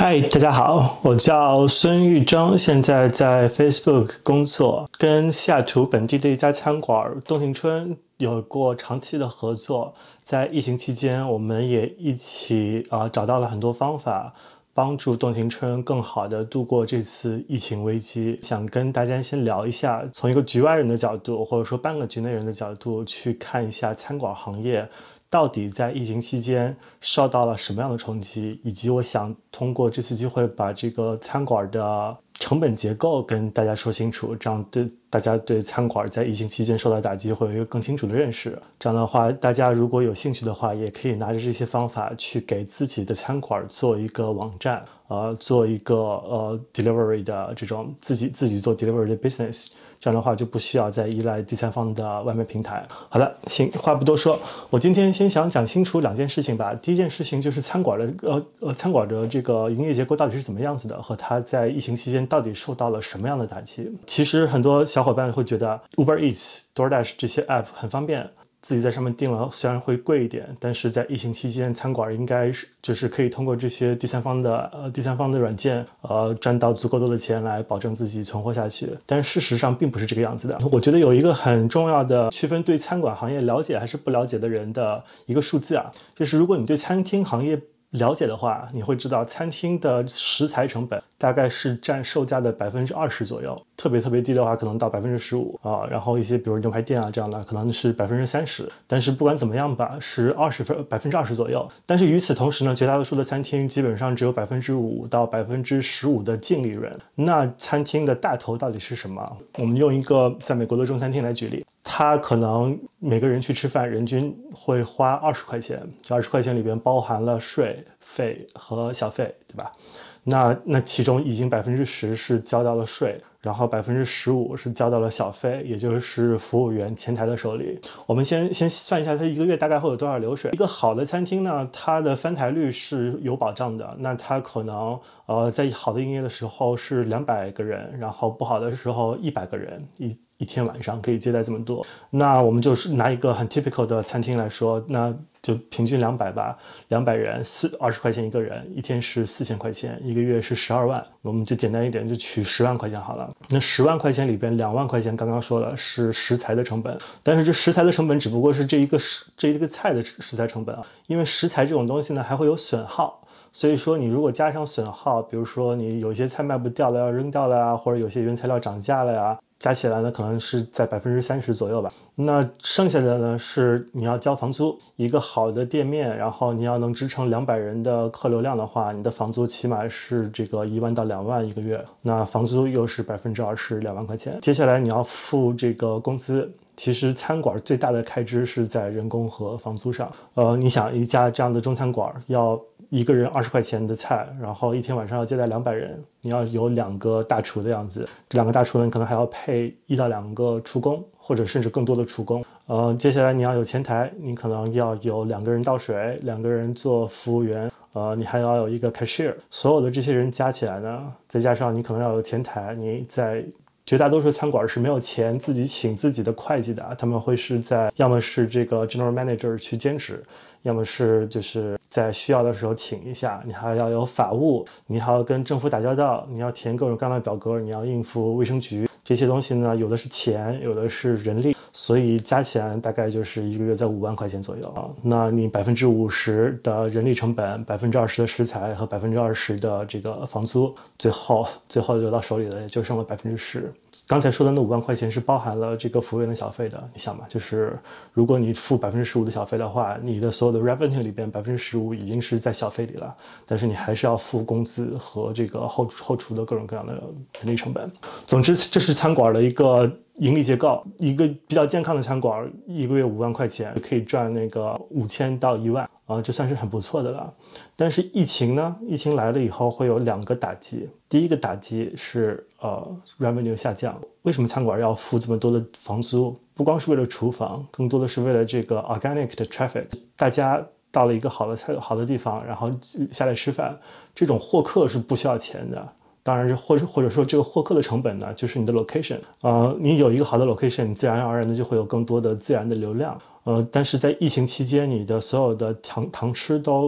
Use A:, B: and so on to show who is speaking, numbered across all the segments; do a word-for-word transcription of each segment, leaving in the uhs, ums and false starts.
A: 嗨，大家好，我叫孙玉征，现在在 Facebook 工作，跟西雅图本地的一家餐馆洞庭春有过长期的合作。在疫情期间，我们也一起啊、呃、找到了很多方法，帮助洞庭春更好的度过这次疫情危机。想跟大家先聊一下，从一个局外人的角度，或者说半个局内人的角度去看一下餐馆行业到底在疫情期间受到了什么样的冲击，以及我想通过这次机会把这个餐馆的成本结构跟大家说清楚，这样对大家对餐馆在疫情期间受到打击会有一个更清楚的认识。这样的话，大家如果有兴趣的话，也可以拿着这些方法去给自己的餐馆做一个网站，呃，做一个呃 delivery 的这种自己自己做 delivery 的 business。这样的话就不需要再依赖第三方的外卖平台。好的，行，话不多说，我今天先想讲清楚两件事情吧。第一件事情就是餐馆的呃呃餐馆的这个营业结构到底是怎么样子的，和它在疫情期间到底受到了什么样的打击。其实很多小伙伴会觉得 Uber Eats、DoorDash 这些 app 很方便，自己在上面订了虽然会贵一点，但是在疫情期间餐馆应该是就是可以通过这些第三方的呃第三方的软件呃赚到足够多的钱来保证自己存活下去。但是事实上并不是这个样子的。我觉得有一个很重要的区分对餐馆行业了解还是不了解的人的一个数字啊，就是如果你对餐厅行业了解的话，你会知道餐厅的食材成本大概是占售价的百分之二十左右，特别特别低的话可能到百分之十五啊，然后一些比如牛排店啊这样的可能是百分之三十，但是不管怎么样吧，是二十分百分之二十左右。但是与此同时呢，绝大多数的餐厅基本上只有百分之五到百分之十五的净利润。那餐厅的大头到底是什么？我们用一个在美国的中餐厅来举例，他可能每个人去吃饭人均会花二十块钱，这二十块钱里边包含了税费和小费，对吧？那那其中已经百分之十是交到了税，然后百分之十五是交到了小费，也就是服务员前台的手里。我们先先算一下，它一个月大概会有多少流水。一个好的餐厅呢，它的翻台率是有保障的。那它可能呃在好的营业的时候是两百个人，然后不好的时候一百个人，一一天晚上可以接待这么多。那我们就是拿一个很 typical 的餐厅来说，那就平均两百吧，两百人，四二十块钱一个人，一天是四千块钱，一个月是十二万。我们就简单一点，就取十万块钱好了。那十万块钱里边，两万块钱刚刚说了是食材的成本，但是这食材的成本只不过是这一个这一个菜的食材成本啊，因为食材这种东西呢还会有损耗。所以说你如果加上损耗，比如说你有些菜卖不掉了要扔掉了呀，或者有些原材料涨价了呀，加起来呢可能是在百分之三十左右吧。那剩下的呢是你要交房租，一个好的店面，然后你要能支撑两百人的客流量的话，你的房租起码是这个一万到两万一个月，那房租又是百分之二十，两万块钱。接下来你要付这个工资。其实餐馆最大的开支是在人工和房租上。呃，你想一家这样的中餐馆要一个人二十块钱的菜，然后一天晚上要接待两百人，你要有两个大厨的样子，这两个大厨呢可能还要配一到两个厨工，或者甚至更多的厨工。呃，接下来你要有前台，你可能要有两个人倒水，两个人做服务员。呃，你还要有一个 cashier， 所有的这些人加起来呢，再加上你可能要有前台，你在绝大多数餐馆是没有钱自己请自己的会计的，他们会是在要么是这个 general manager 去兼职，要么是就是在需要的时候请一下。你还要有法务，你还要跟政府打交道，你要填各种各样的表格，你要应付卫生局，这些东西呢有的是钱，有的是人力，所以加起来大概就是一个月在五万块钱左右啊。那你百分之五十的人力成本，百分之二十的食材和百分之二十的这个房租，最后最后流到手里的也就剩了百分之十。刚才说的那五万块钱是包含了这个服务员的小费的，你想吧，就是如果你付百分之十五的小费的话，你的所有的 revenue 里边百分之十五已经是在小费里了，但是你还是要付工资和这个后后厨的各种各样的人力成本。总之，这是餐馆的一个盈利结构。一个比较健康的餐馆，一个月五万块钱可以赚那个五千到一万啊，这算是很不错的了。但是疫情呢，疫情来了以后会有两个打击。第一个打击是呃 revenue 下降。为什么餐馆要付这么多的房租？不光是为了厨房，更多的是为了这个 organic 的 traffic。大家到了一个好的菜好的地方，然后下来吃饭，这种获客是不需要钱的。当然，或者或者说这个获客的成本呢，就是你的 location。呃，你有一个好的 location， 你自然而然的就会有更多的自然的流量。呃，但是在疫情期间，你的所有的堂堂吃都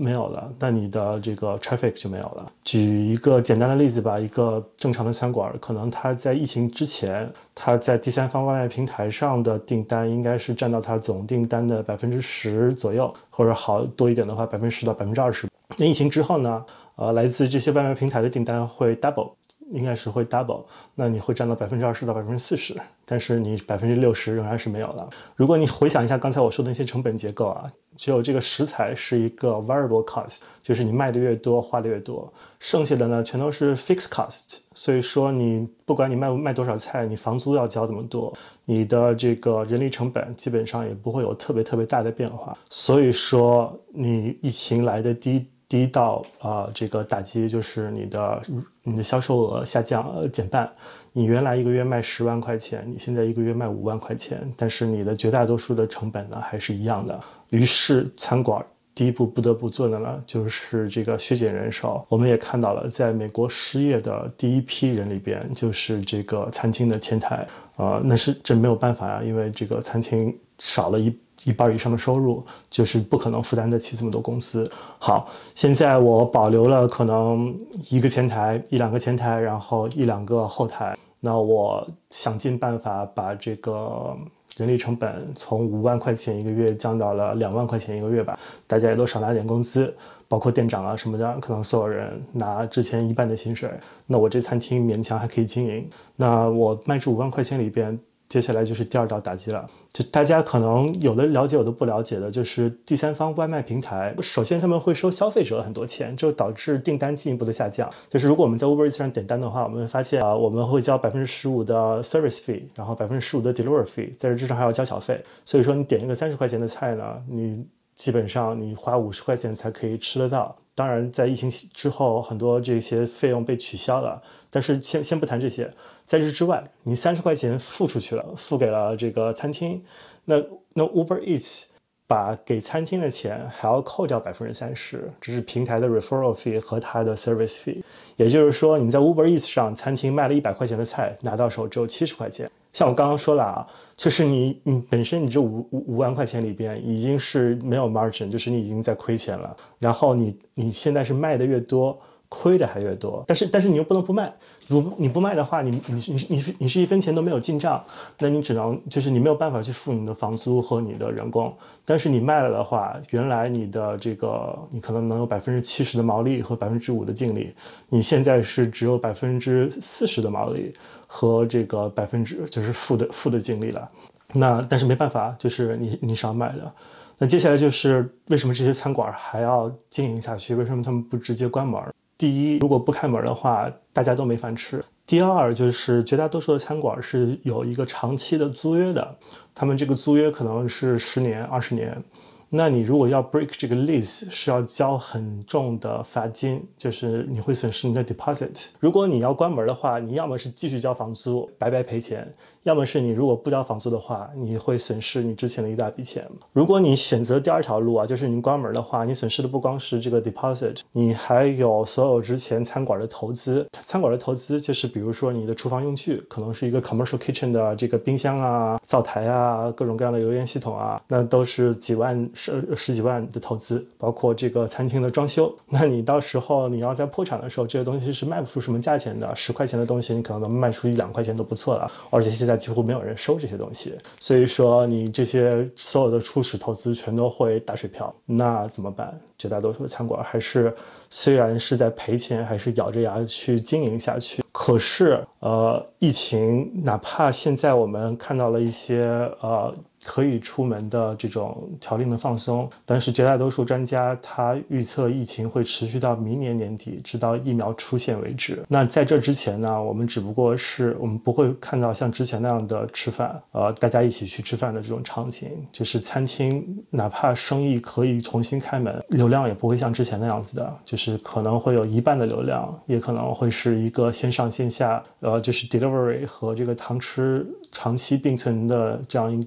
A: 没有了，那你的这个 traffic 就没有了。举一个简单的例子吧，一个正常的餐馆，可能它在疫情之前，它在第三方外卖平台上的订单应该是占到它总订单的百分之十左右，或者好多一点的话，百分之十到百分之二十。那疫情之后呢，呃，来自这些外卖平台的订单会 double。应该是会 double， 那你会占到百分之二十到百分之四十，但是你百分之六十仍然是没有了。如果你回想一下刚才我说的那些成本结构啊，只有这个食材是一个 variable cost， 就是你卖的越多花的越多，剩下的呢全都是 fixed cost。所以说你不管你卖卖多少菜，你房租要交这么多，你的这个人力成本基本上也不会有特别特别大的变化。所以说你疫情来的第一第一道啊、呃，这个打击就是你的你的销售额下降，呃，减半。你原来一个月卖十万块钱，你现在一个月卖五万块钱，但是你的绝大多数的成本呢还是一样的。于是餐馆第一步不得不做的呢，就是这个削减人手。我们也看到了，在美国失业的第一批人里边，就是这个餐厅的前台，呃，那是这没有办法呀，因为这个餐厅少了一。一半以上的收入，就是不可能负担得起这么多工资。好，现在我保留了可能一个前台、一两个前台，然后一两个后台。那我想尽办法把这个人力成本从五万块钱一个月降到了两万块钱一个月吧。大家也都少拿点工资，包括店长啊什么的，可能所有人拿之前一半的薪水。那我这餐厅勉强还可以经营。那我卖这五万块钱里边。接下来就是第二道打击了，就大家可能有的了解有的不了解的，就是第三方外卖平台，首先他们会收消费者很多钱，这就导致订单进一步的下降。就是如果我们在 Uber Eats 上点单的话，我们会发现啊，我们会交百分之十五的 service fee， 然后百分之十五的 delivery fee， 在这之上还要交小费。所以说你点一个三十块钱的菜呢，你基本上你花五十块钱才可以吃得到。当然，在疫情之后，很多这些费用被取消了。但是先先不谈这些，在这之外，你三十块钱付出去了，付给了这个餐厅，那那 Uber Eats 把给餐厅的钱还要扣掉百分之三十，这是平台的 referral fee 和它的 service fee。也就是说，你在 Uber Eats 上，餐厅卖了一百块钱的菜，拿到手只有七十块钱。像我刚刚说了啊，就是你你本身你这五五五万块钱里边已经是没有 margin， 就是你已经在亏钱了。然后你你现在是卖的越多，亏的还越多。但是但是你又不能不卖，如果你不卖的话，你你你你你是一分钱都没有进账，那你只能就是你没有办法去付你的房租和你的人工。但是你卖了的话，原来你的这个你可能能有百分之七十的毛利和百分之五的净利，你现在是只有百分之四十的毛利和这个百分之就是负的负的净利了。那但是没办法，就是你你少买的。那接下来就是为什么这些餐馆还要经营下去？为什么他们不直接关门？第一，如果不开门的话，大家都没饭吃。第二，就是绝大多数的餐馆是有一个长期的租约的，他们这个租约可能是十年、二十年。那你如果要 break 这个 lease， 是要交很重的罚金，就是你会损失你的 deposit。如果你要关门的话，你要么是继续交房租，白白赔钱；要么是你如果不交房租的话，你会损失你之前的一大笔钱。如果你选择第二条路啊，就是你关门的话，你损失的不光是这个 deposit， 你还有所有之前餐馆的投资。餐馆的投资就是比如说你的厨房用具，可能是一个 commercial kitchen 的这个冰箱啊、灶台啊、各种各样的油烟系统啊，那都是几万。十十几万的投资，包括这个餐厅的装修。那你到时候你要在破产的时候，这些东西是卖不出什么价钱的。十块钱的东西，你可能能卖出一两块钱都不错了。而且现在几乎没有人收这些东西，所以说你这些所有的初始投资全都会打水漂。那怎么办？绝大多数的餐馆还是虽然是在赔钱，还是咬着牙去经营下去。可是，呃，疫情哪怕现在我们看到了一些呃。可以出门的这种条令的放松，但是绝大多数专家他预测疫情会持续到明年年底，直到疫苗出现为止。那在这之前呢，我们只不过是我们不会看到像之前那样的吃饭，呃，大家一起去吃饭的这种场景，就是餐厅哪怕生意可以重新开门，流量也不会像之前那样子的，就是可能会有一半的流量，也可能会是一个线上线下，呃，就是 delivery 和这个堂吃长期并存的这样一个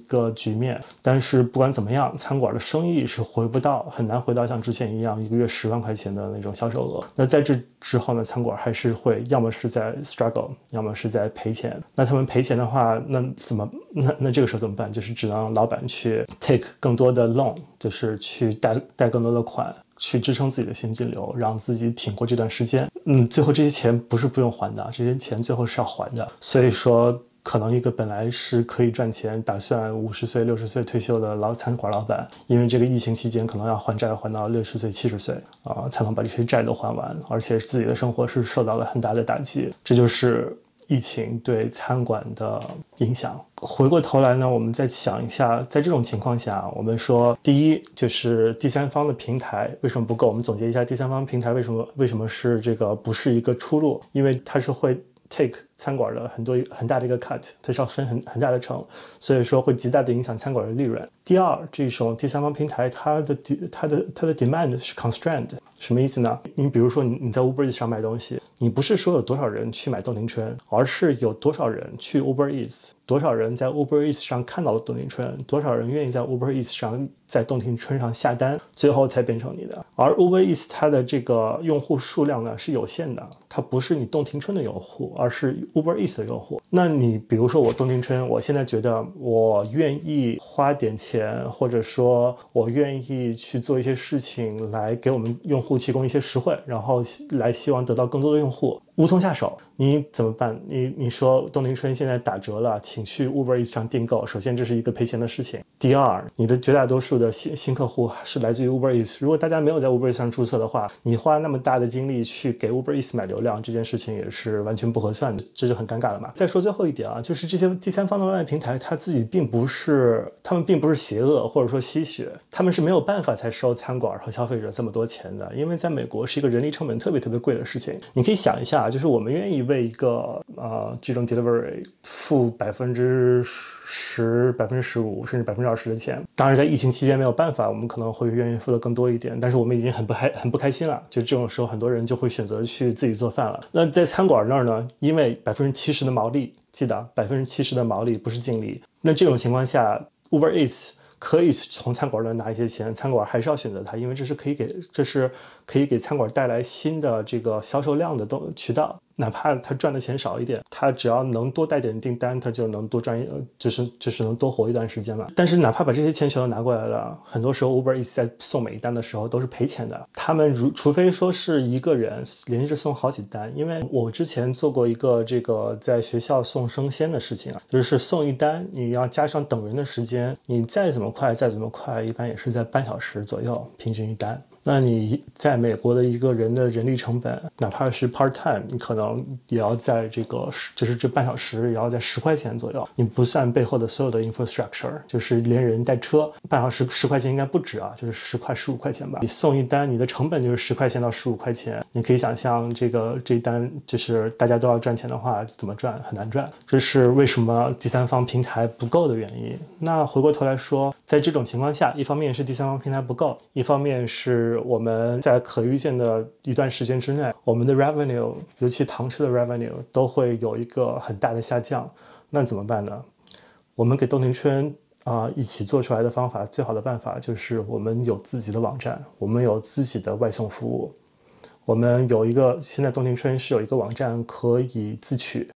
A: 局面。但是不管怎么样，餐馆的生意是回不到，很难回到像之前一样一个月十万块钱的那种销售额。那在这之后呢，餐馆还是会要么是在 struggle， 要么是在赔钱。那他们赔钱的话，那怎么那那这个时候怎么办？就是只能老板去 take 更多的 loan， 就是去贷贷更多的款，去支撑自己的现金流，让自己挺过这段时间。嗯，最后这些钱不是不用还的，这些钱最后是要还的。所以说，可能一个本来是可以赚钱，打算五十岁、六十岁退休的老餐馆老板，因为这个疫情期间可能要还债还到六十岁、七十岁啊、呃，才能把这些债都还完，而且自己的生活是受到了很大的打击。这就是疫情对餐馆的影响。回过头来呢，我们再想一下，在这种情况下，我们说第一就是第三方的平台为什么不够？我们总结一下，第三方平台为什么为什么是这个不是一个出路？因为它是会 take 餐馆的很多很大的一个 cut， 它是要分很很大的成，所以说会极大的影响餐馆的利润。第二，这种第三方平台它的它的它的 demand 是 constrained， 什么意思呢？你比如说你你在 Uber Eats 上卖东西，你不是说有多少人去买豆泥春，而是有多少人去 Uber Eats， 多少人在 Uber Eats 上看到了豆泥春，多少人愿意在 Uber Eats 上在豆泥春上下单，最后才变成你的。而 Uber Eats 它的这个用户数量呢是有限的，它不是你豆泥春的用户，而是 Uber Eats 的用户。那你比如说我豆泥春，我现在觉得我愿意花点钱，或者说我愿意去做一些事情来给我们用户提供一些实惠，然后来希望得到更多的用户，无从下手。你怎么办？你你说豆泥春现在打折了，请去 Uber Eats 上订购。首先这是一个赔钱的事情。第二，你的绝大多数的新新客户是来自于 Uber Eats， 如果大家没有在 Uber Eats 上注册的话，你花那么大的精力去给 Uber Eats 买流量，这件事情也是完全不合算的，这就很尴尬了嘛。再说最后一点啊，就是这些第三方的外卖平台，它自己并不是，他们并不是邪恶或者说吸血，他们是没有办法才收餐馆和消费者这么多钱的，因为在美国是一个人力成本特别特别贵的事情。你可以想一下，就是我们愿意为一个呃这种 delivery 付百分之十、百分之十五甚至百分之二十的钱，当然在疫情期间没有办法，我们可能会愿意付的更多一点，但是我们已经很不开很不开心了。就这种时候，很多人就会选择去自己做饭了。那在餐馆那儿呢，因为百分之七十的毛利，记得百分之七十的毛利不是净利。那这种情况下 ，Uber Eats 可以从餐馆那拿一些钱，餐馆还是要选择它，因为这是可以给这是可以给餐馆带来新的这个销售量的渠道。哪怕他赚的钱少一点，他只要能多带点订单，他就能多赚，就是就是能多活一段时间嘛。但是哪怕把这些钱全都拿过来了，很多时候 Uber Eats 在送每一单的时候都是赔钱的。他们如除非说是一个人连着送好几单，因为我之前做过一个这个在学校送生鲜的事情啊，就是送一单你要加上等人的时间，你再怎么快再怎么快，一般也是在半小时左右平均一单。那你在美国的一个人的人力成本，哪怕是 part time， 你可能也要在这个就是这半小时也要在十块钱左右。你不算背后的所有的 infrastructure， 就是连人带车，半小时十块钱应该不止啊，就是十块十五块钱吧。你送一单，你的成本就是十块钱到十五块钱。你可以想象这个这一单就是大家都要赚钱的话，怎么赚？很难赚。这是为什么第三方平台不够的原因。那回过头来说，在这种情况下，一方面是第三方平台不够，一方面是我们在可预见的一段时间之内，我们的 revenue， 尤其堂吃的 revenue 都会有一个很大的下降。那怎么办呢？我们给豆泥春啊、呃、一起做出来的方法，最好的办法就是我们有自己的网站，我们有自己的外送服务。我们有一个，现在豆泥春是有一个网站可以自取，